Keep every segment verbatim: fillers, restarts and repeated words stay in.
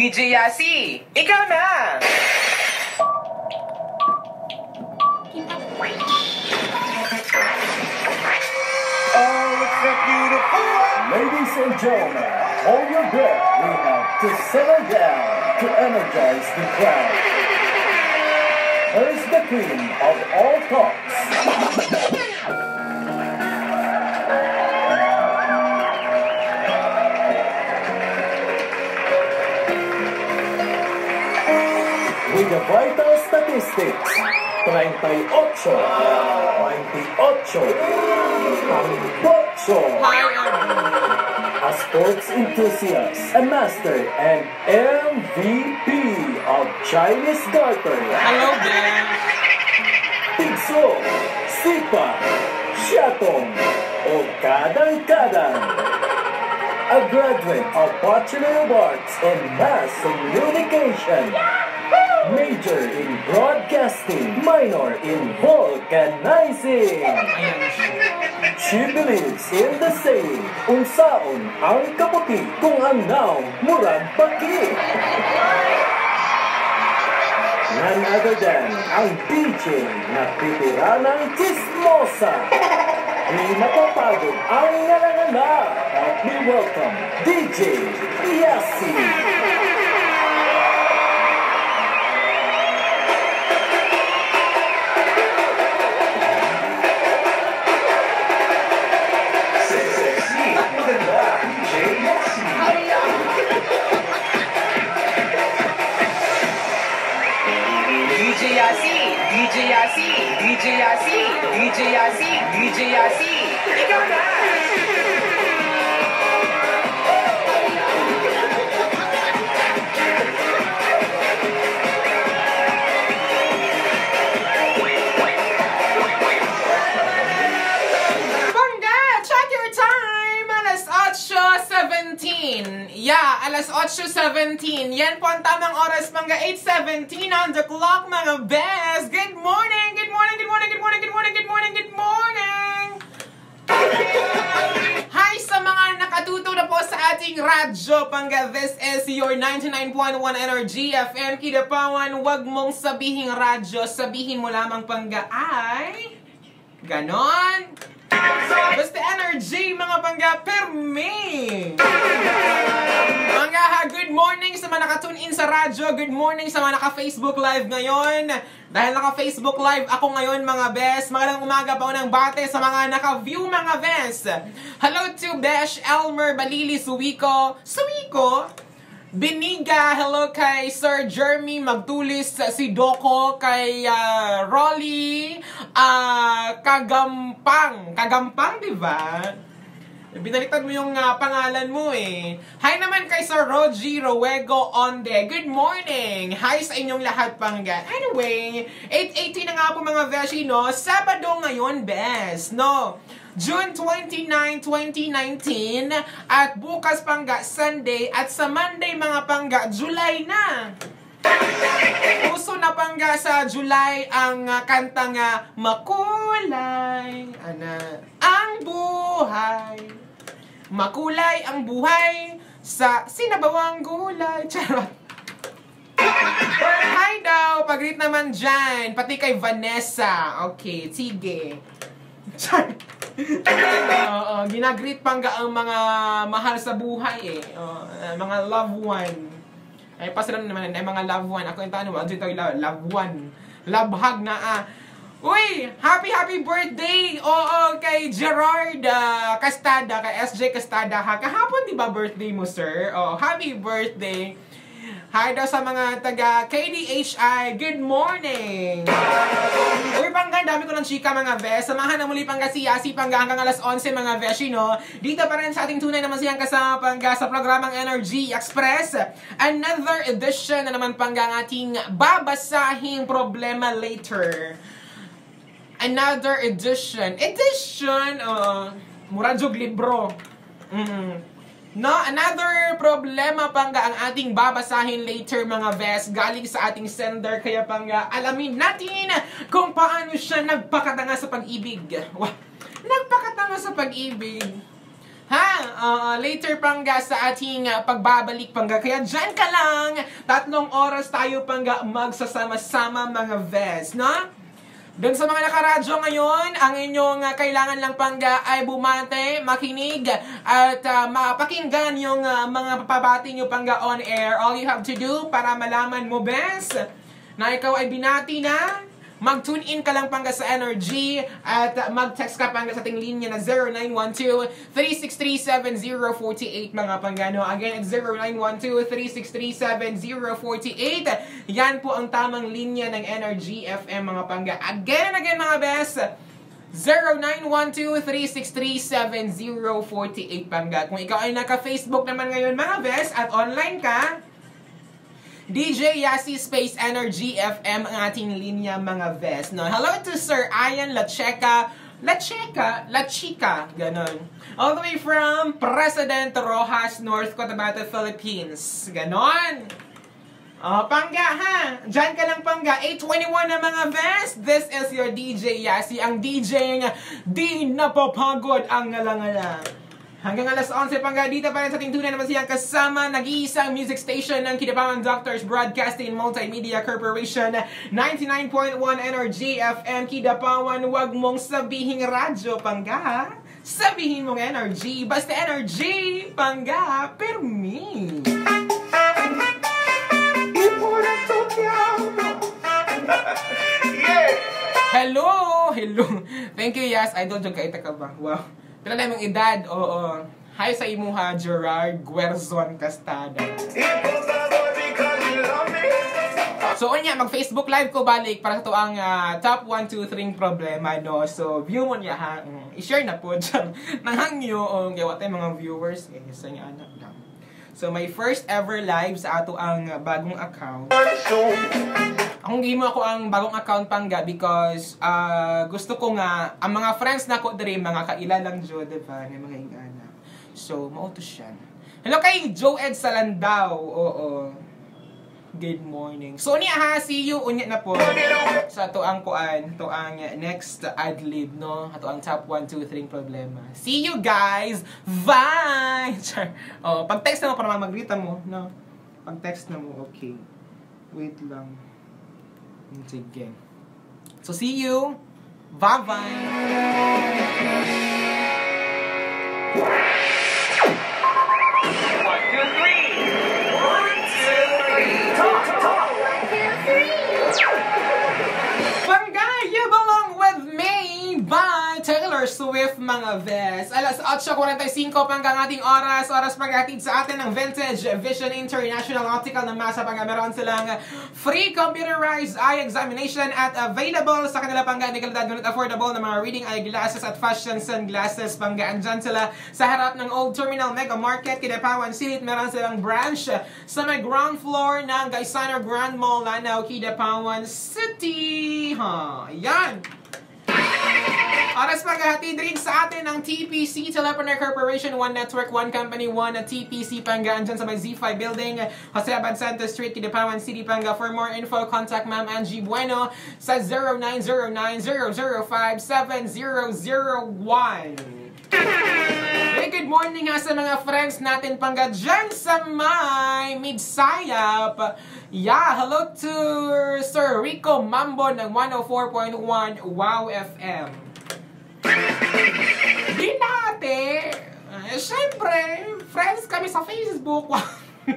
D J Yassi, ikaw na! Oh, it's a beautiful one! Ladies and gentlemen, hold your breath. We have to settle down to energize the crowd. Here is the queen of all talks. With the vital statistics, thirty-eight, twenty-eight, Tambocho. A sports enthusiast, a master, and M V P of Chinese Garter. Hello there. Tigso, Sipa, Shatong, o Kadang-Kadang. A graduate of Bachelor of Arts in Mass Communication. Major in Broadcasting, minor in Vulcanizing. She believes in the saying, unsaon ang kaputi kung ang naw murag paki. None other than ang D J na titiranang chismosa. Di mapapagod ang nalangala. At we welcome D J Yassi. D J Yassi, D J Yassi, D J Yassi, D J Yassi, D J Yassi, ikaw na! Yeah, alas eight seventeen. Yan po ang tamang oras, mga eight seventeen on the clock, mga best. Good morning, good morning, good morning, good morning, good morning, good morning, good morning. Hi sa mga nakatuto na po sa ating radyo, pangga. This is your ninety-nine point one Energy F M Kidapawan. Huwag mong sabihing radyo, sabihin mo lamang, pangga, ay ganon. Basta energy, mga pangga, permi. Mga ha, good morning sa mga nakatune in sa radyo. Good morning sa mga naka-Facebook live ngayon. Dahil naka-Facebook live ako ngayon, mga best. Magandang umaga pa unang bate sa mga naka-view, mga best. Hello to Besh, Elmer, Balili, Suwiko. Suwiko? Biniga, hello kay Sir Jeremy Magtulis, si Doko, kay uh, Rolly, uh, Kagampang. Kagampang, di ba? Binaliktad mo yung uh, pangalan mo eh. Hi naman kay Sir Rogie Rowego Onde. Good morning! Hi sa inyong lahat, pangga. Anyway, eight eighteen na nga po, mga beshi, no? Sabado ngayon, best, no? June twenty-ninth, twenty nineteen. At bukas, pangga, Sunday. At sa Monday, mga pangga, July na. Puso na, pangga, sa July ang uh, kantang uh, makulay ana ang buhay. Makulay ang buhay sa sinabawang gulay. Charot. Hi daw, pag-greet naman dyan. Pati kay Vanessa. Okay, sige. Charot. Oo, ginagreet pangga ang mga mahal sa buhay eh. Uh, mga loved one. Ay, pasala naman, ay mga loved one. Ako yung tanong, ano ito yung loved one? Love hug na ah. Uy! Happy, happy birthday! Oo, kay Gerard uh, Castada, kay S J Castada ha. Kahapon, di ba birthday mo, sir? Oh, happy birthday! Hi daw sa mga taga K D H I. Good morning! Uy, pangga, dami ko ng chika, mga ves. Samahan na muli, pangga, si Yassi, pangga, hanggang alas onse, mga veshi, no? Dito pa rin sa ating tunay na masiyang kasama, pangga, sa programang Energy Express. Another edition na naman, pangga, ang ating babasahing problema later. Another edition. Edition, uh, Murajog libro. Mm-hmm. No, another problema, pangga, ang ating babasahin later, mga ves, galing sa ating sender. Kaya, pangga, alamin natin kung paano siya nagpakatanga sa pag-ibig. Wah, nagpakatanga sa pag-ibig. Ha? Uh, later pangga sa ating uh, pagbabalik pangga. Kaya dyan ka lang. Tatlong oras tayo pangga magsasama-sama mga ves, no? Doon sa mga nakaradyo ngayon, ang inyong uh, kailangan lang pangga ay bumate, makinig, at uh, mapakinggan yung uh, mga papabati nyo pangga on air. All you have to do para malaman mo, bes, na ikaw ay binati na, mag-tune in ka lang pangga sa Energy at uh, mag-text ka pangga sa ating linya na zero nine one two, three six three, seven zero four eight mga panggano. Again, it's zero nine one two, three six three, seven zero four eight. Yan po ang tamang linya ng Energy F M mga pangga. Again, again mga best, zero nine one two, three six three, seven zero four eight pangga. Kung ikaw ay naka-Facebook naman ngayon mga best at online ka, D J Yassi Space Energy F M ang ating linya mga ves, no? Hello to Sir Ian Lacheca, Lacheca, Lachica, ganon. All the way from President Rojas, North Cotabato, Philippines. Ganon. Oh, pangga ha. Diyan ka lang pangga. eight twenty-one na mga ves. This is your D J Yassi, ang D J ng di napapagod ang ngalangala. Hanggang alas onse pangga dito pa rin sa ating tunay naman siyang kasama nag-iisang music station ng Kidapawan Doctors Broadcasting Multimedia Corporation, ninety-nine point one Energy F M Kidapawan. Huwag mong sabihing radyo pangga, sabihin mong energy, basta energy pangga, permi. Hello, hello. Thank you, Yas. Idol jud kay ta ka ba? Wow. Tala na mong edad, oo. Hi sa imuha, Gerard Guerzon Castada. So, unya, mag-Facebook live ko balik para sa ito ang uh, top one, two, three problema, no? So, view mo niya, ha? Um, i-share na po dyan. Nanghangyo, um, gawa tayo mga viewers. Eh, sa niya, anak lang. So, my first ever live sa ato ang uh, bagong account. Akong gimo ako ang bagong account pangga because uh, gusto ko nga ang mga friends na ko diri mga kaila lang jo, diba? Ng mga ingana. So, mauto siya. Hello kay Joed Salandao. Oo. Good morning. So niya ha, see you unya na po. Sa to ang kuan, to ang next ad-lib, no? Ato ang top one, two, three problema. See you guys. Bye. Oh, pag-text na mo para mag-greet mo, no? Pag-text na mo, okay. Wait lang. Sige. So, see you. Bye-bye. One, two, three. One, two, three. Talk, talk. One, two, three. Pangga, you belong with me by Taylor Swift, mga ves. Alas eight forty-five panggang ating oras. Oras paghatid sa atin ng Vintage Vision International Optical na masa pangga. Meron silang free computerized eye examination at available sa kanila pangga ni kalidad ngunit affordable na mga reading eyeglasses at fashion sunglasses pangga. Andyan sila sa harap ng Old Terminal Mega Market, Kidapawan City. Meron silang branch sa may ground floor ng Gaisano Grand Mall, Lanao, Kidapawan City. Ha, yan. Oras paghahatid rin sa atin ng T P C, Telepreneur Corporation, One Network, One Company, One T P C pangga. Andyan sa may Z five Building, Jose Abad Santos Street, Kidapawan City pangga. For more info, contact Ma'am Angie Bueno sa zero nine zero nine, zero zero five, seven zero zero one. Hey, good morning nga sa mga friends natin pangga dyan sa may Midsayap. Yeah, hello to Sir Rico Mambo ng one oh four point one Wow F M. Di natin. Eh, syempre, friends kami sa Facebook. uh,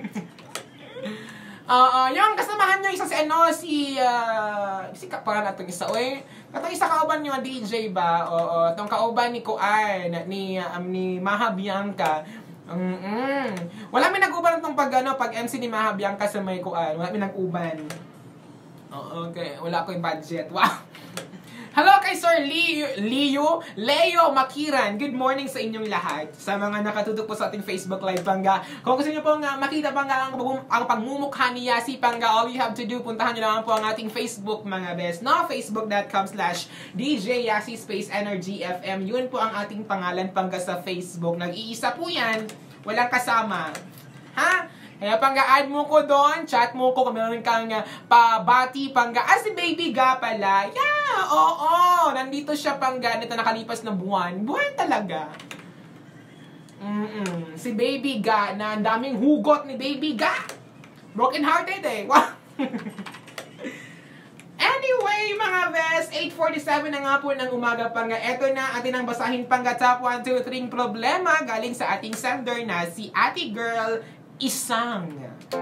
uh, yung kasamahan nyo isa si ano, si, uh, si kaparan na itong isa, oy. Katong isa kauban nyo, D J ba? Oo, itong kauban ni Kuan, ni, um, ni Maha Bianca. Mm-mm. Wala may nag-uban itong pag, ano, pag M C ni Maha Bianca sa may Kuan. Wala may nag-uban. Oo, okay. Wala ko yung budget. Wow. Hello kay Sir Leo, Leo, Leo Makiran. Good morning sa inyong lahat. Sa mga nakatutok po sa ating Facebook Live pangga. Kung gusto niyo pong uh, makita pangga ang, ang pagmumukha ni Yassi pangga, all you have to do, puntahan niyo naman po ang ating Facebook mga best. No, facebook.com slash DJ Yassi Space Energy F M. Yun po ang ating pangalan pangga sa Facebook. Nag-iisa po yan. Walang kasama. Ha? Kaya pangga, add mo ko doon, chat mo ko kung meron kang uh, pabati pangga. Ah, si baby ga pala. Yeah, oo. Nandito siya pangga nito nakalipas na buwan. Buwan talaga. Mm-mm. Si Baby Ga, na ang daming hugot ni Baby Ga. Broken hearted eh. Wow. Anyway, mga best, eight forty-seven na nga po ng umaga pa nga. Eto na atin ang basahin pang nga top one, two, three problema galing sa ating sender na si Ate Girl Esang.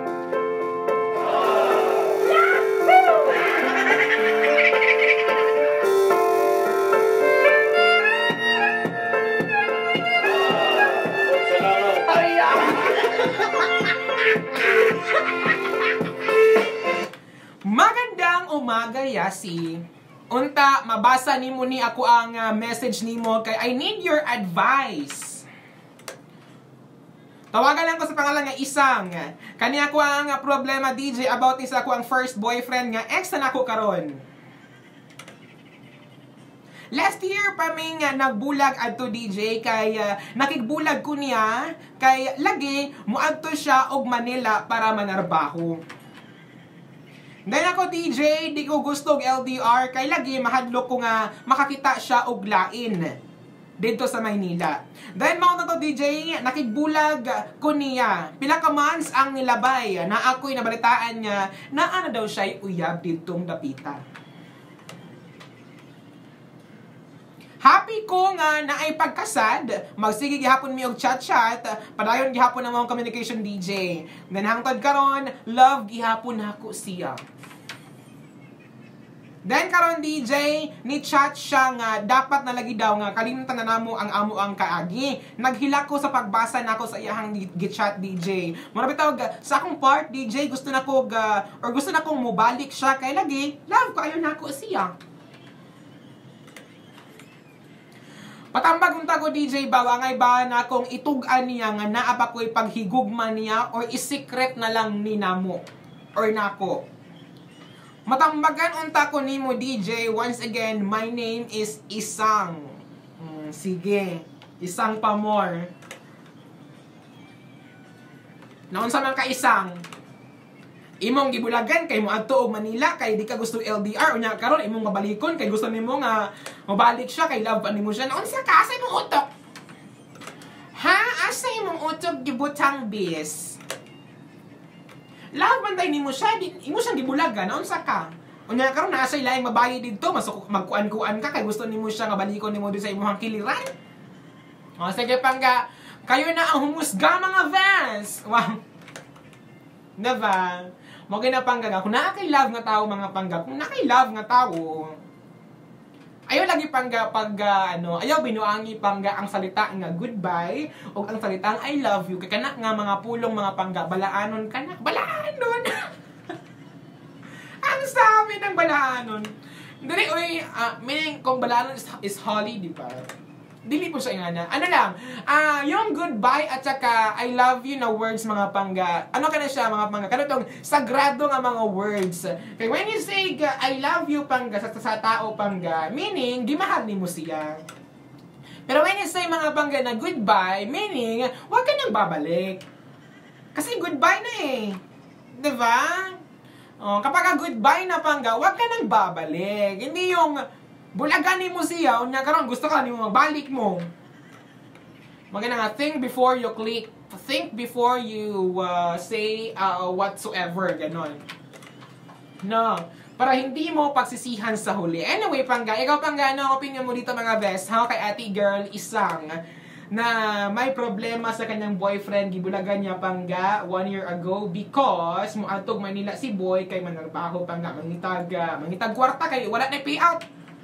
Magandang umaga, Yassi. Unta, mabasa ni mo ni ako ang uh, message ni mo kay I need your advice. Tawagan lang ko sa pangalan nga Esang. Kani ako ang uh, problema D J about isa ko ang first boyfriend nga ex na ako karon. Last year pa may nga nagbulag adto D J kay uh, nakigbulag ko niya kay lagi muadto siya og Manila para manarbaho. Dahil ako D J, di ko gusto og L D R kay lagi mahadlok ko nga makakita siya og lain dito sa Maynila. Dahil mao na to D J, nakigbulag ko niya. Pila ka months ang nilabay na ako'y nabalitaan niya na ano daw siya'y uyab ditong dapita. Happy ko nga na ay pagkasad, magsige gihapon mi og chat-chat, padayon gihapon ang mga communication D J. Then hangtod karon, love gihapon nako siya. Then karon D J, ni chat siya nga dapat na lagi daw nga kalimutan na namo ang amo ang kaagi. Naghila ko sa pagbasa nako sa iyahang gi-chat D J. Mura bitaw sa akong part D J gusto nako uh, or gusto nako mobalik siya kay lagi love ko ayon nako siya. Patambag unta ko D J ba wangay ba na kung itug-an niya nga naa pa ko'y paghigugma niya or isikret na lang ni namo or nako. Matambagan unta ko nimo D J. Once again, my name is Esang. Hmm, sige, Esang pa more. Naunsa man ka Esang? Imong gibulagan kay mo adto og Manila kay di ka gusto L D R unya karon imong mabalikon kay gusto nimo nga mabalik siya kay love ani mo siya. Naunsa ka sa imong utok? Ha? Asa imong utok gibutang bis? Love man tay nimo siya, di imo siyang gibulagan. Naunsa ka? Unya karon naa sa ilaing mabayi didto, masuk magkuan-kuan ka kay gusto nimo siya nga balikon nimo di sa imong kiliran. O sige pangga, kayo na ang humusga mga fans. Wow. Diba? Mo gina pangga kung naa kay love nga tao mga pangga, kung naa kay love nga tao. Ayaw lagi pangga pag uh, ano, ayaw binuangi pangga ang salita nga goodbye o ang salita ang I love you kay kana nga mga pulong mga pangga balaanon kana balaanon. Ang sabi ng balaanon. Dili oy, uh, meaning kung balaanon is, is holy, di ba? Dili po siya ingana. Ano lang, ah uh, yung goodbye at saka I love you na words mga pangga. Ano ka na siya mga pangga? Kano tong sagrado nga mga words. Kaya when you say I love you pangga sa, sa tao pangga, meaning di mahal ni mo siya. Pero when you say mga pangga na goodbye, meaning wag ka nang babalik. Kasi goodbye na eh. Diba? Oh, kapag goodbye na pangga, wag ka nang babalik. Hindi yung bulagan ni mo siya, unya karon gusto ka ni mo magbalik mo. Maganda nga, think before you click. Think before you uh, say uh, whatsoever, ganon. No, para hindi mo pagsisihan sa huli. Anyway, pangga, ikaw pangga, ano ang opinion mo dito mga best? Ha, kay Ate Girl Esang na may problema sa kanyang boyfriend, gibulagan niya pangga one year ago because muadtog Manila si boy kay manarbaho pangga, mangitag, uh, mangitag kwarta kay wala na payout.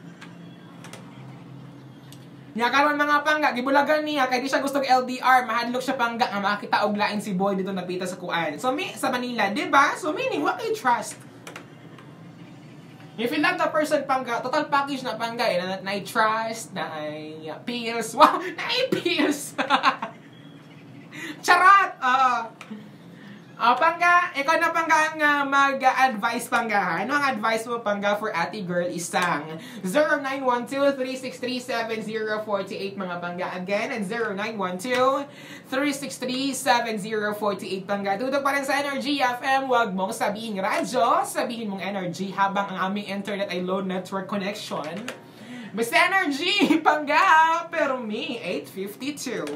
Nya karon mga pangga gibulagan niya kay di siya gusto L D R, mahadlok siya pangga nga makita og lain si boy dito napita sa kuan. So mi sa Manila, di ba? So meaning what I trust. If you love the person pangga, total package na pangga eh, na, na I trust, na I uh, pills. Wow, na I pills. Charot. Uh, Uh, pangga, ikaw na pangga ang uh, mag-advise pangga. Ano ang advice mo pangga for Ate Girl Esang? zero nine one two, three six three, seven zero four eight mga pangga. Again, at zero nine one two, three six three, seven zero four eight pangga. Tutok pa rin sa Energy F M. Huwag mong sabihin radyo, sabihin mong energy habang ang aming internet ay low network connection. Basta Energy, pangga, pero me, eight fifty-two.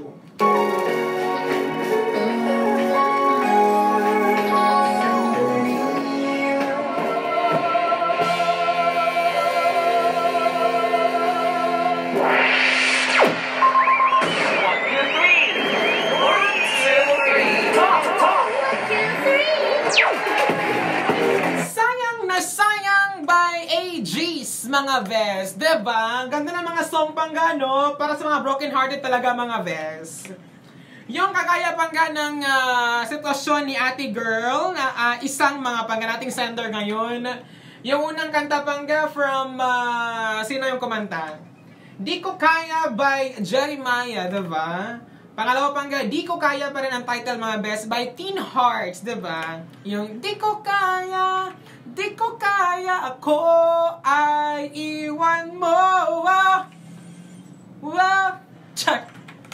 Mga Ves, diba? Ganda ng mga song pangga, no? Para sa mga broken-hearted talaga, mga Ves. Yung kakaya pangga ng uh, sitwasyon ni ate girl, na uh, isang mga pangga nating sender ngayon. Yung unang kanta pangga from, uh, sino yung kumanta? Di Ko Kaya by Jeremiah, diba? Pangalawa pangga, Di Ko Kaya pa rin ang title, mga Ves, by Teen Hearts, diba? Yung Di Ko Kaya, Di ko kaya, ako ay iwan mo. Wow! Wow! Check!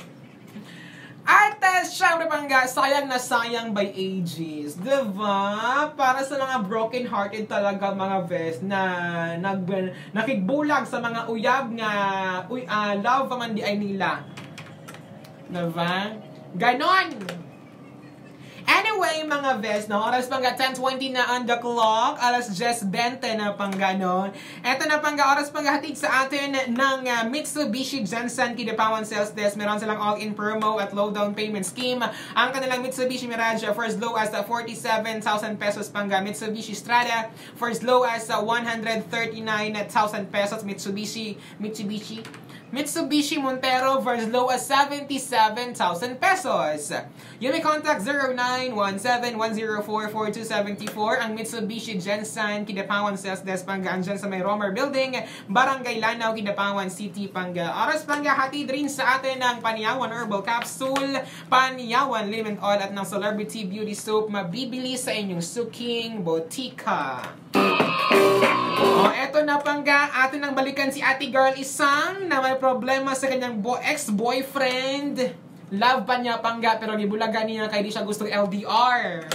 At uh, syempre pangga, Sayang na Sayang by Aegis. Diba? Para sa mga broken-hearted talaga, mga Ves, na nag, nakigbulag sa mga uyab nga uy, uh, love man di ay nila. Diba? Ganon! Anyway, mga Ves, no? Oras pangga ten twenty na on the clock. Alas just twenty na pangga, no? Eto na pangga, oras pangga hatid sa atin ng uh, Mitsubishi Jansan Kidapawan Sales Desk. Meron silang all-in promo at low down payment scheme. Ang kanilang Mitsubishi Mirage for as low as uh, forty-seven thousand pesos pangga. Mitsubishi Strada for as low as uh, one hundred thirty-nine thousand pesos. Mitsubishi, Mitsubishi, Mitsubishi Montero for as low as seventy-seven thousand pesos. You may contact zero nine one seven one zero four four two seven four ang Mitsubishi Jansan Kidapawan Sales Desk pangga andyan sa may Romer Building, Barangay Lanao, Kidapawan City pangga. Oras pangga hatid rin sa atin ng Paniyawan Herbal Capsule, Paniyawan Lemon Oil at ng Celebrity Beauty Soap, mabibili sa inyong suking botika. Oh, eto na pangga, atin ang balikan si ate girl Esang na may problema sa kanyang ex-boyfriend. Love pa niya pangga pero gibulagan niya kay di siya gustong L D R.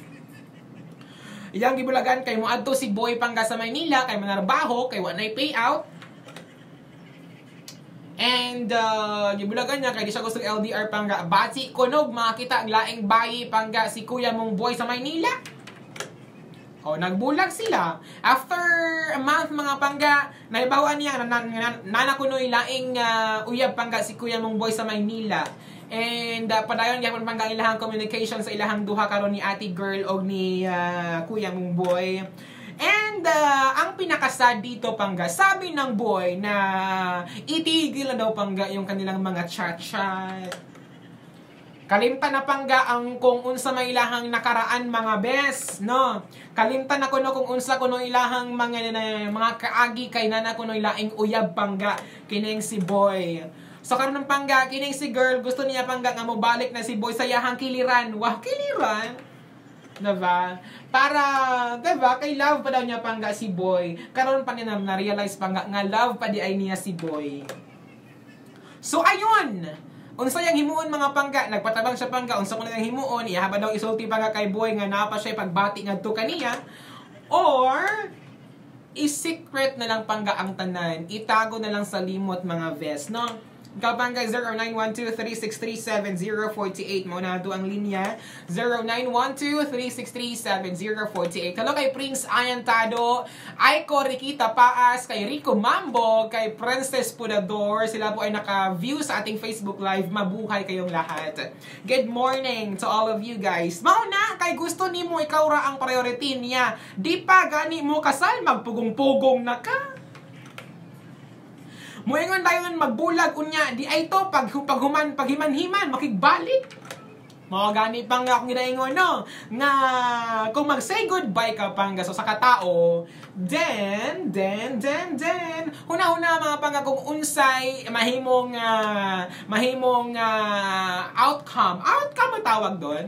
Iyang gibulagan kay mo adto si boy pangga sa Maynila kay manarbaho kay wa nay payout. And uh, gibulagan niya kay di siya gustong L D R pangga. Bati kunog makita ang laing bayi pangga si kuya mong boy sa Maynila. O, nagbulag sila. After a month, mga pangga, naibawaan niya, nanakunoy laing uh, uyab pangga si kuya mong boy sa Maynila. And uh, padayon gyapon pangga ilahang communication sa ilahang duha karon ni ate girl og ni uh, kuya mong boy. And uh, ang pinakasad dito pangga, sabi ng boy na itigil na daw pangga yung kanilang mga chat-chat. Kalimtan na pangga ang kung unsa may ilahang nakaraan, mga bes, no? Kalimtan na kuno kung unsa kuno ilahang mga mga kaagi kay nana kuno ilaing uyab pangga kining si boy. So karon ng pangga kining si girl gusto niya pangga nga mo balik na si boy sa iyahang kiliran. Wah, kiliran. Diba? Para, diba? Kay love pa daw niya pangga si boy. Karon pa niya na-realize pangga nga love pa di ay niya si boy. So ayun. Unsa yang himuon mga pangga, nagpatabang siya pangga, unsa ko na yang himuon, ihaba daw isulti pangga kay boy nga napa siya pagbati ngadto kaniya, or i-secret na lang pangga ang tanan, itago na lang sa limot, mga ves, no? Ikaw pangga zero nine one two three six three seven zero four eight mo na ang linya zero nine one two three six three seven zero four eight. Hello kay Prince Ayantado, Aiko Riquita Paas, kay Rico Mambo, kay Princess Pudador. Sila po ay naka-view sa ating Facebook Live. Mabuhay kayong lahat. Good morning to all of you guys. Mauna, kay gusto ni mo ikaw ra ang priority niya. Di pa gani mo kasal, magpugong-pugong na ka. Muingon dayon magbulag unya di ay to pag paghuman paghiman-himan makigbalik. Mao gani pang akong ginaingon no nga kung mag-say goodbye ka pangga so sa katao, then then then then huna-huna mga pangga kung unsay mahimong uh, mahimong uh, outcome. Outcome ang tawag doon.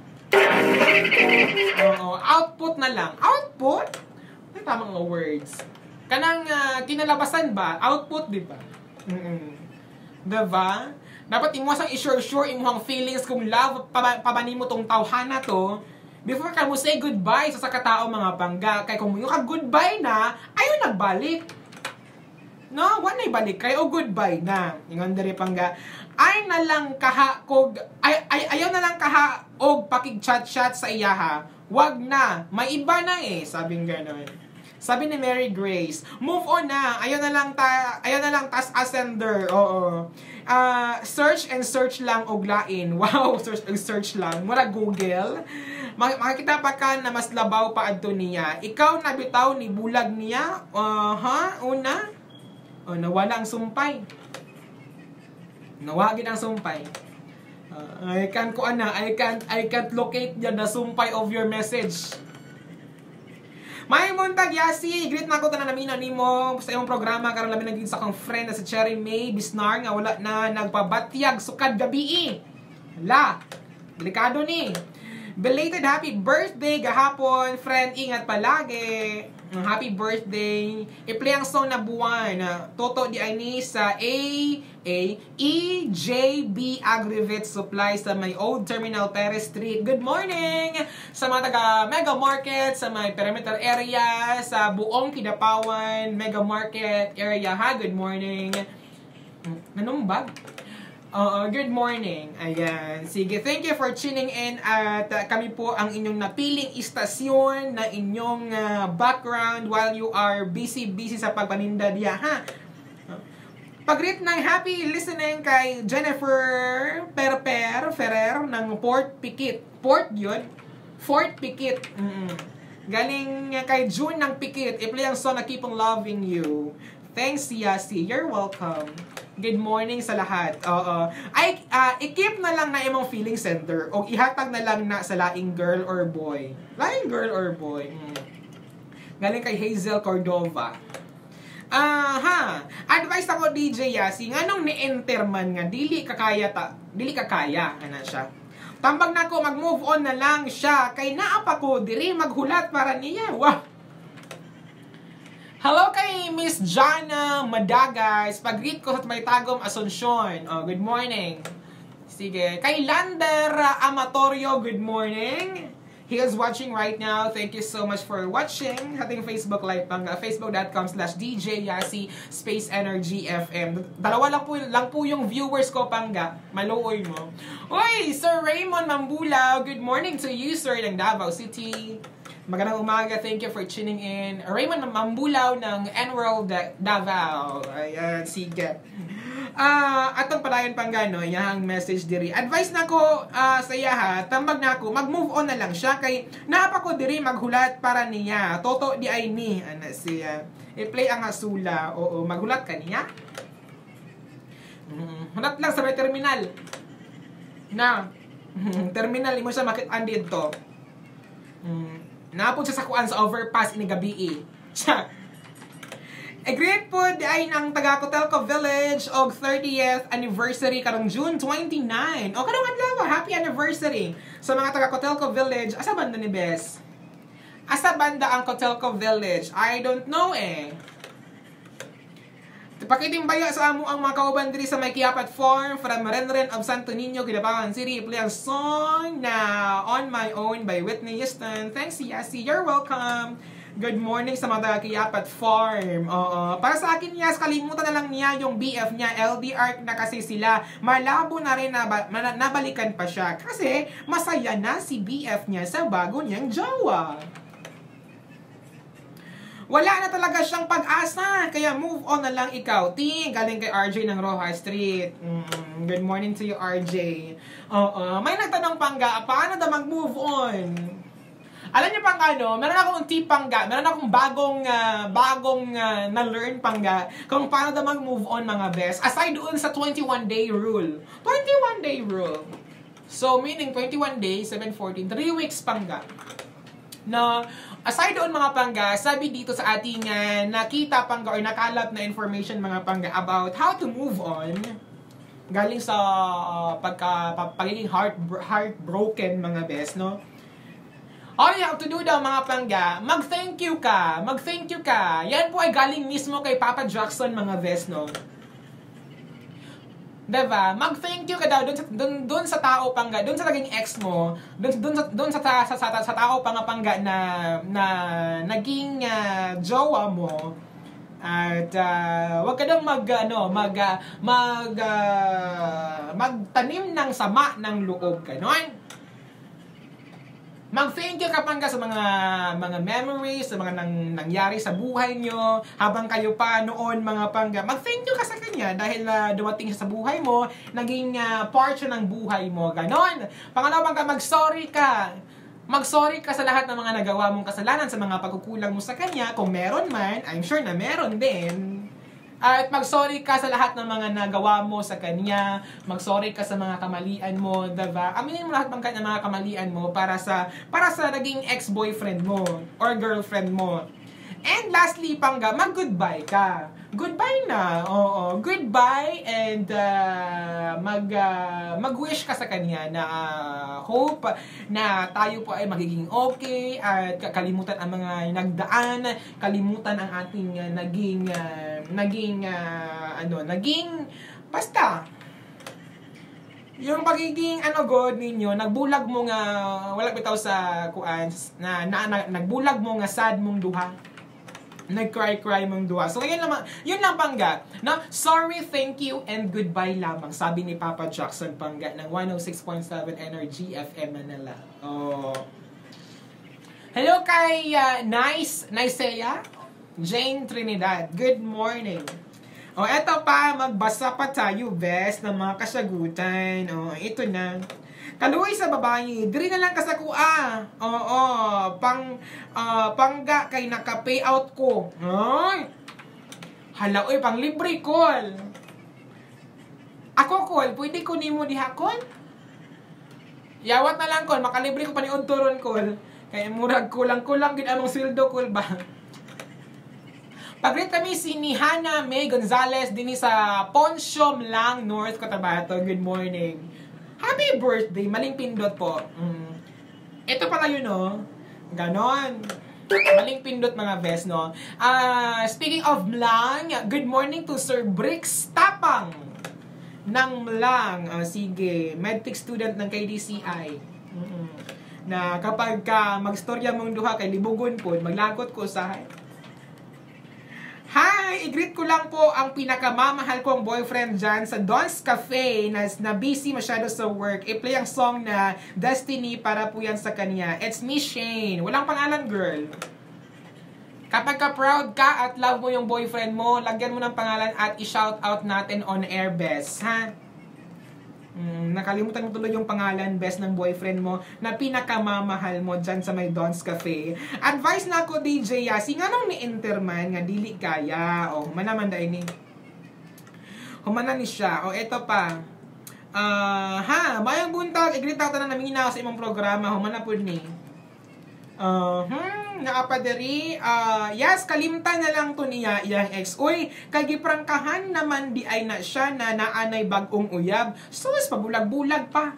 Oo, output na lang. Output? Ano tamang words? Kanang uh, kinalabasan ba? Output, di ba? Mm-mm. Diba? Dapat imo sang i-sure-sure imuhang feelings kung love pabani mo tong tawhana to before ka mo say goodbye sa sakatao, mga pangga. Kay kung mo ka goodbye na, ayaw nagbalik. No, wala balik kay o goodbye na. Ingon diri pangga. Ay na lang kaha kog ay, ay ayaw na lang kaha og pakig chat-chat sa iyaha. Wag na, may iba na eh, sabing gano'n. Sabi ni Mary Grace, move on na. Ayaw na lang ta ayaw na lang tas ascender. Oo. Uh, search and search lang og lain. Wow, search and search lang. Mura Google. Makakita pa ka na mas labaw pa adto niya. Ikaw na bitaw ni bulag niya. Uh, ha? Una? Oh, nawala ang sumpay. Nawagin ang sumpay. Uh, I can't ko ana, I can't I can't locate yan na sumpay of your message. May muntag Yassi, greet na ako tanan namin nimo sa imong programa karon labi naging sa akong friend na si Cherry May Bisnar nga wala na nagpabatyag sukad gabi. La, delikado ni. Belated happy birthday gahapon, friend, ingat palagi. Happy birthday. I-play ang song na buwan. Toto di ani sa A A E J B Aggregate Supply sa may Old Terminal Perez Street. Good morning sa mga taga Mega Market sa may perimeter area sa buong Kidapawan Mega Market area. Ha, good morning. Anong bag? Uh, good morning. Ayan. Sige, thank you for tuning in at uh, kami po ang inyong napiling istasyon na inyong uh, background while you are busy-busy sa pagpaninda diya, ha? Pag-greet ng happy listening kay Jennifer Perper Ferrer ng Port Pikit. Port yun? Fort Pikit. Mm-mm. Galing kay June ng Pikit. I-play ang song na Keep on Loving You. Thanks, Yassi. You're welcome. Good morning sa lahat. Oo. Ay, uh, i-keep na lang na imong feeling center o ihatag na lang na sa laing girl or boy. Laing girl or boy. Hmm. Galing kay Hazel Cordova. Ah, ha. Advice ako D J Yassi, nganong ni-enter man nga dili kakaya ta, dili kakaya ana siya. Tambag nako mag-move on na lang siya kay naa pa ko diri maghulat para niya. Wow. Hello kay Miss Jana Madagay. Pag-greet ko sa may tagom Asuncion. Oh, good morning. Sige. Kay Lander Amatorio, good morning. He is watching right now. Thank you so much for watching. Ating Facebook live pang facebook.com slash DJ Yassi space Energy F M. Dalawa lang po, lang po yung viewers ko pangga. Maluoy mo. Oy, Sir Raymond Mambulaw. Good morning to you, sir, ng Davao City. Magandang umaga. Thank you for tuning in. Raymond Mambulaw ng N-World Davao. Ayan, sige. Ah, uh, atong padayon pang gano, yang message diri. Advice nako uh, sa iya ha, tambag nako, mag-move on na lang siya kay naapa ko diri maghulat para niya. Toto di ay ni ana siya. I-play ang hasula. Oo, maghulat ka niya. Mm, hulat lang sa may terminal. Na. Terminal imo siya makit-an dito. Mm. Napod siya sa kuan sa overpass ini gabi eh. Siya. A great pod ay ng taga Cotelco Village og thirtieth anniversary karong June twenty-ninth. O karong adlaw, happy anniversary sa mga taga Cotelco Village. Asa banda ni Bes? Asa banda ang Cotelco Village? I don't know eh. Pakitimbaya sa amo ang mga kauban diri sa may Kiapat Farm from Renren of Santo Niño, Kidapawan City. Play ang song na On My Own by Whitney Houston. Thanks, Yassi. You're welcome. Good morning sa mga Kiapat Farm. Oo. Para sa akin, Yas, kalimutan na lang niya yung B F niya. L D R na kasi sila. Malabo na rin na nabalikan pa siya. Kasi masaya na si B F niya sa bago niyang jowa. Wala na talaga siyang pag-asa. Kaya move on na lang ikaw. Ting, galing kay R J ng Rojas Street. Mm, good morning to you, R J. Oo. May nagtanong pangga, paano daw mag-move on? Alam niyo pang ano, meron akong tip pangga, meron akong bagong, uh, bagong uh, na-learn pangga kung paano daw mag-move on mga best. Aside doon sa twenty-one day rule. twenty-one day rule. So, meaning twenty-one days, seven fourteen, three weeks pangga. No, aside doon mga pangga, sabi dito sa ating uh, nakita pangga or nakalap na information mga pangga about how to move on galing sa uh, pagka pa, pagiging heart heartbroken mga best, no? All you have to do daw mga pangga, mag-thank you ka, mag-thank you ka. Yan po ay galing mismo kay Papa Jackson mga best, no? Diba? Mag-thank you ka daw dun sa, dun, dun sa tao pangga, dun sa naging ex mo, dun, dun, sa, dun sa, sa, sa, sa tao pangga pangga na, na naging uh, jowa mo, At uh, wag ka daw mag ano, mag uh, mag uh, magtanim ng sama ng loob, ganon. Mag-thank you kapag sa mga mga memories, sa mga nang, nangyari sa buhay nyo habang kayo pa noon mga pangga. Mag-thank you ka sa kanya dahil uh, dumating siya sa buhay mo, naging uh, part siya ng buhay mo. Ganon. Pangalawa ka, mag-sorry ka. Mag-sorry ka sa lahat ng mga nagawa mong kasalanan, sa mga pagkukulang mo sa kanya. Kung meron man, I'm sure na meron din. At mag-sorry ka sa lahat ng mga nagawa mo sa kanya. Mag-sorry ka sa mga kamalian mo, diba? Aminin mo lahat ng mga kamalian mo para sa para sa naging ex-boyfriend mo or girlfriend mo. And lastly, pangga, mag-goodbye ka. Goodbye na. Oo, goodbye and uh, mag uh, mag-wish ka sa kanya na uh, hope na tayo po ay magiging okay at kalimutan ang mga nagdaan, kalimutan ang ating uh, naging uh, naging uh, ano, naging basta yung pagiging ano god ninyo, nagbulag mo nga wala bitaw sa kuan na, na, na nagbulag mo nga sad mong duha. Nag-cry-cry mong duha. So, yun lang, yun lang pangga. No? Sorry, thank you, and goodbye lamang. Sabi ni Papa Jackson pangga ng one oh six point seven Energy F M Manila. Oh. Hello kay uh, Nice, Nicea, Jane Trinidad. Good morning. O, oh, eto pa, magbasa pa tayo, best, ng mga kasagutan. O, oh, ito na. Kaluoy sa babae, diri na lang kasakua. Oo, pang uh, pangga kay naka-payout ko. Ay. Hala oy, pang libre call. Ako call, pwede ko nimo diha call? Yawat na lang call, makalibre ko pa ni Unturon call. Kay murag kulang-kulang gid among sweldo call ba. Paglit kami si ni Hana May Gonzalez dinhi sa Ponsiom lang, North Cotabato. Good morning. Happy birthday, maling pindot po. Mm. Ito pala yun, no? Ganon. Maling pindot mga best, no? Uh, speaking of Mlang, good morning to Sir Bricks Tapang ng Mlang. Uh, sige, medtech student ng K D C I. Mm-hmm. Na kapag ka magstorya mong duha kay libugon po, maglagot ko sa hi! I-greet ko lang po ang pinakamamahal kong boyfriend dyan sa Don's Cafe na, na busy masyado sa work. I-play ang song na Destiny para po yan sa kanya. It's me, Shane. Walang pangalan, girl. Kapag ka-proud ka at love mo yung boyfriend mo, lagyan mo ng pangalan at i-shout out natin on air, best. Ha? Mm, nakalimutan mo tuloy yung pangalan, best ng boyfriend mo na pinakamamahal mo dyan sa may Don's Cafe. Advice na ako, D J Yassi, nga nung ni-interman nga dili kaya. O, humana man dahil ni. Humana ni siya. O, eto pa. Uh, ha, mayang buntag, i-greet out na namin na sa imong programa. Humana po ni. Uh, hmm, nakapadari. Uh, yes, kalimtan na lang to niya iyang ex. Uy, kay giprangkahan naman di ay na siya na naanay bagong uyab. Sus, pabulag-bulag pa.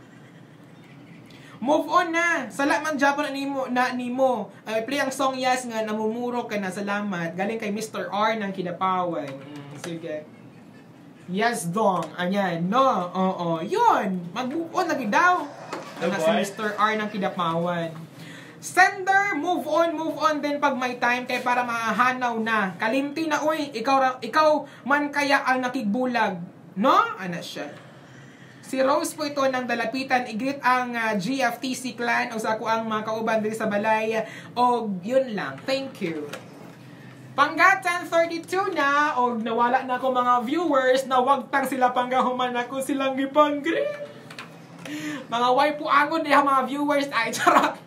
Move on na. Sala man Japon na nimo. Na, nimo. Uh, play ang song Yes nga, namumuro ka na. Salamat. Galing kay Mister R ng Kidapawan. Mm, sige. Yes, dong. Ayan, no. Oo, yun. Mag-move on lagi daw. Na si Mister R ng Kidapawan. Sender, move on, move on din pag may time kay para mahanaw na. Kalimti na, uy, ikaw, ikaw man kaya ang nakigbulag. No? Ano siya? Si Rose po ito ng Dalapitan. I-greet ang uh, G F T C clan o sa ako ang mga kauban din sa balay. O yun lang. Thank you. Pangga ten thirty-two na o nawala na ako mga viewers na wag tang sila panggahuman ako silang gipang-greet. Mga way po angon diha mga viewers. Ay, charot.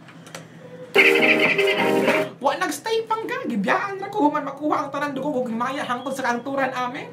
Wa nagstay pangga, gibiyaan ra ko human makuha ang tanan dugo ug maya hangtod sa kanturan amin.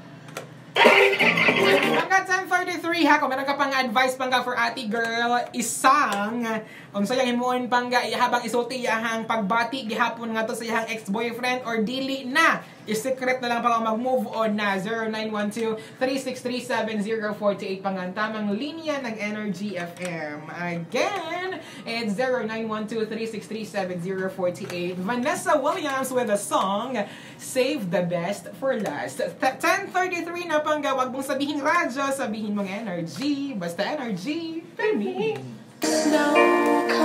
Pangga ten thirty-three ha, kung meron ka pang advice pangga for ati girl Esang, kung sayang himuon pangga habang isulti iyahang pagbati gihapon nga to sa iyahang ex-boyfriend or dili na, i-secret na lang pang mag-move on na. Zero nine one two, three six three seven zero four eight pang ang tamang linya ng Energy F M. Again, it's zero nine one two, three six three seven zero four eight. Vanessa Williams with a song Save the Best for Last. ten thirty-three na pangga, wag mong sabihin radyo, sabihin mong energy, basta energy for me. No.